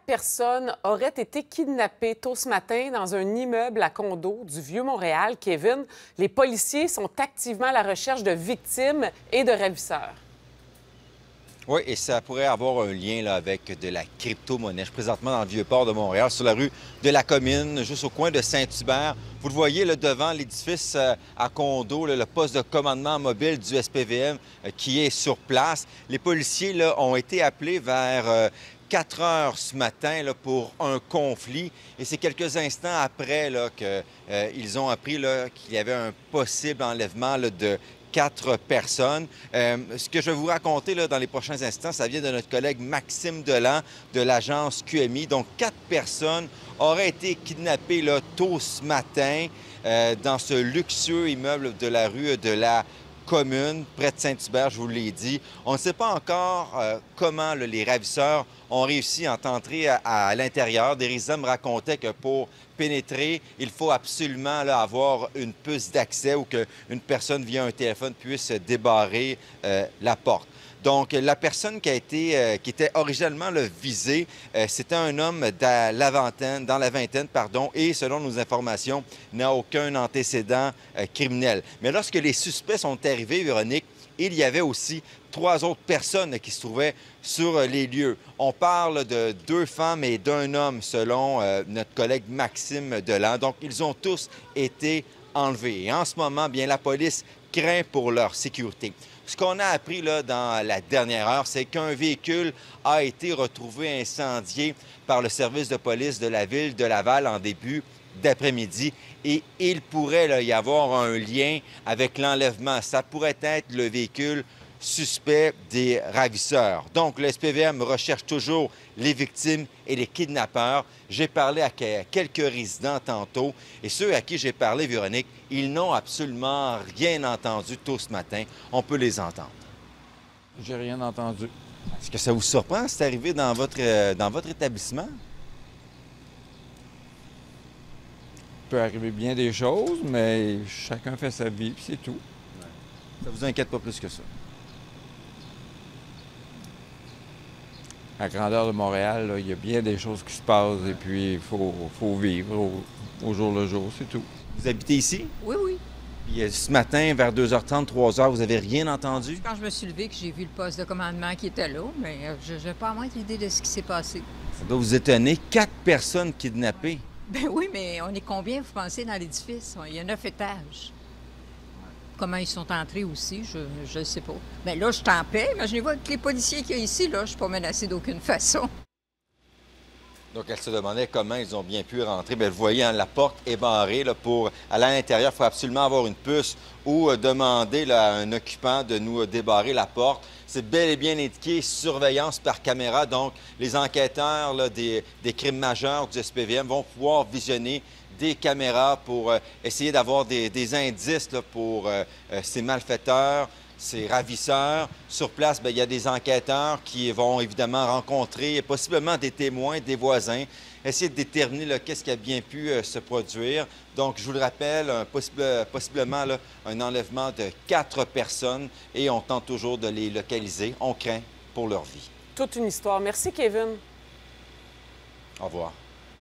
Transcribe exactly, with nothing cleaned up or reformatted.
personnes auraient été kidnappées tôt ce matin dans un immeuble à condo du Vieux-Montréal. Kevin, les policiers sont activement à la recherche de victimes et de ravisseurs. Oui, et ça pourrait avoir un lien là, avec de la crypto-monnaie. Je suis présentement dans le Vieux-Port de Montréal, sur la rue de la Commune, juste au coin de Saint-Hubert. Vous le voyez là, devant l'édifice euh, à condo, là, le poste de commandement mobile du S P V M euh, qui est sur place. Les policiers là, ont été appelés vers euh, quatre heures ce matin là, pour un conflit. Et c'est quelques instants après qu'ils euh, ont appris qu'il y avait un possible enlèvement là, de quatre personnes. Euh, ce que je vais vous raconter là, dans les prochains instants, ça vient de notre collègue Maxime Delan de l'agence Q M I. Donc, quatre personnes auraient été kidnappées là, tôt ce matin euh, dans ce luxueux immeuble de la rue de la Commune, près de Saint-Hubert, je vous l'ai dit. On ne sait pas encore euh, comment là, les ravisseurs ont réussi à entrer à, à l'intérieur. Des résidents me racontaient que pour pénétrer, il faut absolument là, avoir une puce d'accès ou qu'une personne via un téléphone puisse débarrer euh, la porte. Donc, la personne qui, a été, euh, qui était originalement là, visée, euh, c'était un homme dans la vingtaine, dans la vingtaine pardon, et selon nos informations, n'a aucun antécédent euh, criminel. Mais lorsque les suspects sont arrivés, Véronique, il y avait aussi trois autres personnes qui se trouvaient sur les lieux. On parle de deux femmes et d'un homme, selon euh, notre collègue Maxime Delan. Donc, ils ont tous été enlevés. Et en ce moment, bien, la police craint pour leur sécurité. Ce qu'on a appris là, dans la dernière heure, c'est qu'un véhicule a été retrouvé incendié par le service de police de la ville de Laval en début d'après-midi et il pourrait là, y avoir un lien avec l'enlèvement. Ça pourrait être le véhicule suspect des ravisseurs. Donc, le S P V M recherche toujours les victimes et les kidnappeurs. J'ai parlé à quelques résidents tantôt et ceux à qui j'ai parlé, Véronique, ils n'ont absolument rien entendu tôt ce matin. On peut les entendre. J'ai rien entendu. Est-ce que ça vous surprend, c'est arrivé dans votre, euh, dans votre établissement? Il peut arriver bien des choses, mais chacun fait sa vie, puis c'est tout. Ça vous inquiète pas plus que ça? À la grandeur de Montréal, là, il y a bien des choses qui se passent et puis il faut, faut vivre au, au jour le jour, c'est tout. Vous habitez ici? Oui, oui. Puis euh, ce matin, vers deux heures trente, trois heures, vous avez rien entendu? Quand je me suis levée, que j'ai vu le poste de commandement qui était là, mais euh, je n'ai pas à moindre idée de ce qui s'est passé. Ça doit vous étonner. Quatre personnes kidnappées. Ben oui, mais on est combien, vous pensez, dans l'édifice? Il y a neuf étages. Comment ils sont entrés aussi, je ne sais pas. Mais là, je suis en paix. Imaginez-vous, avec les policiers qu'il y a ici, là, je ne suis pas menacée d'aucune façon. Donc, elle se demandait comment ils ont bien pu rentrer. Bien, vous voyez, hein, la porte est barrée. Là, pour aller à l'intérieur, il faut absolument avoir une puce ou euh, demander là, à un occupant de nous euh, débarrer la porte. C'est bel et bien indiqué surveillance par caméra. Donc, les enquêteurs là, des, des crimes majeurs du S P V M vont pouvoir visionner des caméras pour euh, essayer d'avoir des, des indices là, pour euh, euh, ces malfaiteurs, ces ravisseurs. Sur place, bien, il y a des enquêteurs qui vont évidemment rencontrer possiblement des témoins, des voisins, essayer de déterminer qu'est-ce qui a bien pu euh, se produire. Donc, je vous le rappelle, un possible, possiblement là, un enlèvement de quatre personnes et on tente toujours de les localiser. On craint pour leur vie. Toute une histoire. Merci, Kevin. Au revoir.